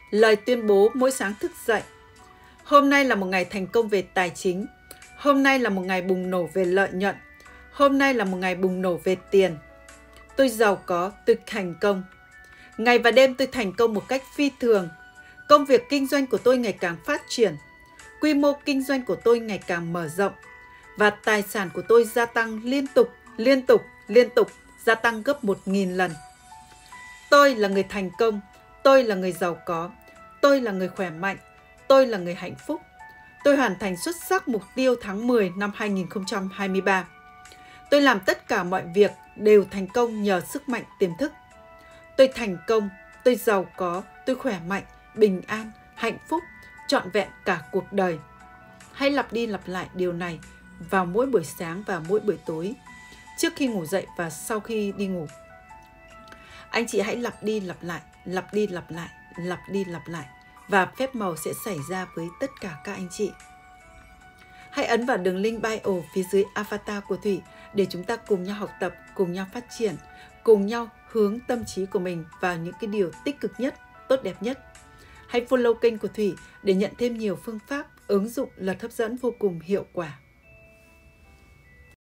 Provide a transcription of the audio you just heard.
Lời tuyên bố mỗi sáng thức dậy. Hôm nay là một ngày thành công về tài chính. Hôm nay là một ngày bùng nổ về lợi nhuận. Hôm nay là một ngày bùng nổ về tiền. Tôi giàu có, tôi thành công. Ngày và đêm tôi thành công một cách phi thường. Công việc kinh doanh của tôi ngày càng phát triển. Quy mô kinh doanh của tôi ngày càng mở rộng. Và tài sản của tôi gia tăng liên tục, gia tăng gấp 1000 lần. Tôi là người thành công. Tôi là người giàu có. Tôi là người khỏe mạnh. Tôi là người hạnh phúc. Tôi hoàn thành xuất sắc mục tiêu tháng 10 năm 2023. Tôi làm tất cả mọi việc đều thành công nhờ sức mạnh tiềm thức. Tôi thành công, tôi giàu có, tôi khỏe mạnh, bình an, hạnh phúc, trọn vẹn cả cuộc đời. Hãy lặp đi lặp lại điều này vào mỗi buổi sáng và mỗi buổi tối, trước khi ngủ dậy và sau khi đi ngủ. Anh chị hãy lặp đi lặp lại, lặp đi lặp lại, lặp đi lặp lại, và phép màu sẽ xảy ra với tất cả các anh chị. Hãy ấn vào đường link bio phía dưới avatar của Thủy để chúng ta cùng nhau học tập, cùng nhau phát triển, cùng nhau hướng tâm trí của mình vào những cái điều tích cực nhất, tốt đẹp nhất. Hãy follow kênh của Thủy để nhận thêm nhiều phương pháp ứng dụng luật hấp dẫn vô cùng hiệu quả.